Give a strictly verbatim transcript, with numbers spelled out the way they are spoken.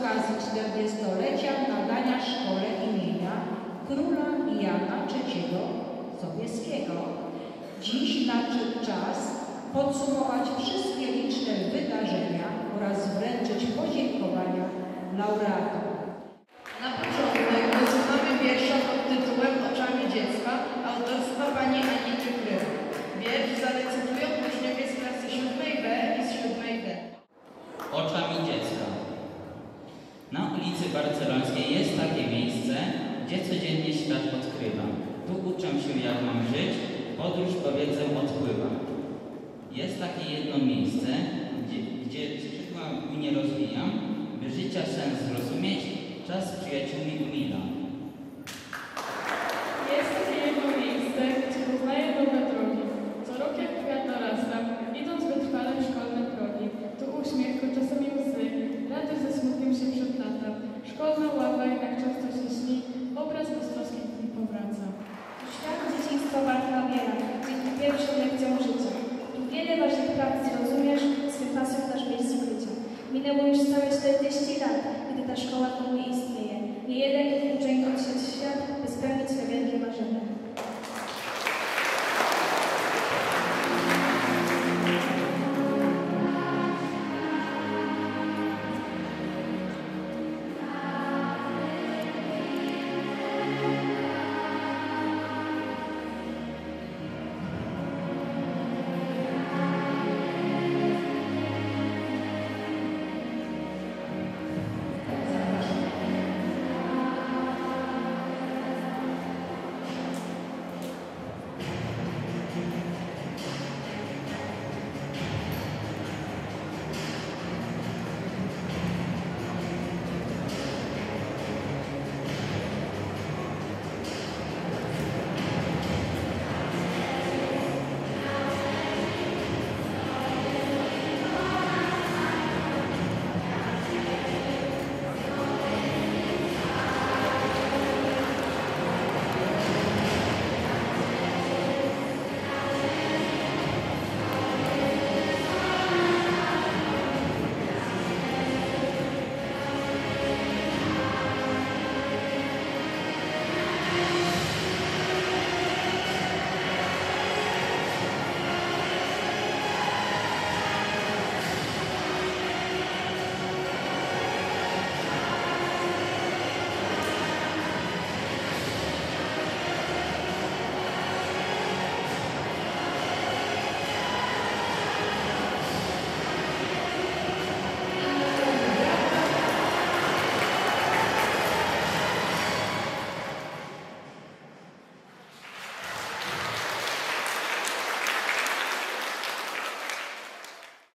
okazji czterdziestolecia nadania szkole imienia króla Jana trzeciego Sobieskiego. Dziś nadszedł czas podsumować wszystkie liczne wydarzenia oraz wręczyć podziękowania laureatom. Na początek wysłuchamy wiersza pod tytułem Oczami dziecka autorstwa pani Anity Kryl. Wiersz zarecytują uczniowie z klasy siódmej B i z siódmej D. Oczami dziecka. Na ulicy Barcelońskiej jest takie miejsce, gdzie codziennie świat odkrywam. Tu uczę się, jak mam żyć, podróż po wiedzę odpływam. Jest takie jedno miejsce, gdzie, gdzie skrzydła mnie rozwijam, by życia sens zrozumieć, czas z przyjaciółmi umilam.